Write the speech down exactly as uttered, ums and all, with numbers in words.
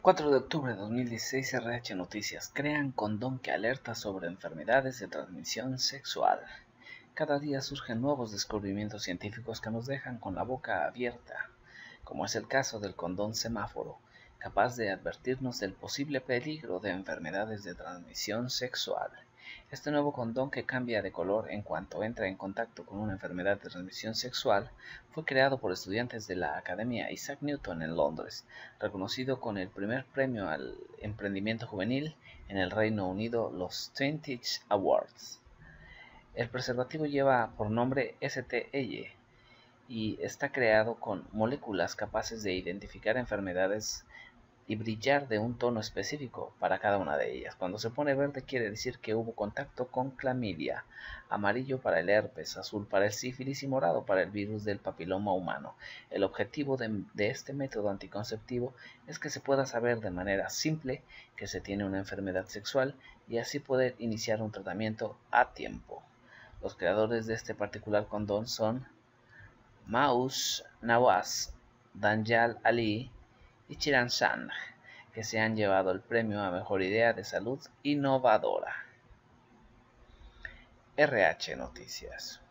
cuatro de octubre de dos mil dieciséis, R H Noticias. Crean condón que alerta sobre enfermedades de transmisión sexual. Cada día surgen nuevos descubrimientos científicos que nos dejan con la boca abierta, como es el caso del condón semáforo, capaz de advertirnos del posible peligro de enfermedades de transmisión sexual. Este nuevo condón, que cambia de color en cuanto entra en contacto con una enfermedad de transmisión sexual, fue creado por estudiantes de la Academia Isaac Newton en Londres, reconocido con el primer premio al emprendimiento juvenil en el Reino Unido, los Twentage Awards. El preservativo lleva por nombre S T L y está creado con moléculas capaces de identificar enfermedades y brillar de un tono específico para cada una de ellas. Cuando se pone verde quiere decir que hubo contacto con clamidia, amarillo para el herpes, azul para el sífilis y morado para el virus del papiloma humano. El objetivo de, de este método anticonceptivo es que se pueda saber de manera simple que se tiene una enfermedad sexual y así poder iniciar un tratamiento a tiempo. Los creadores de este particular condón son Maus Nawaz, Danjal Ali y Chiran Sangh, que se han llevado el premio a Mejor Idea de Salud Innovadora. R H Noticias.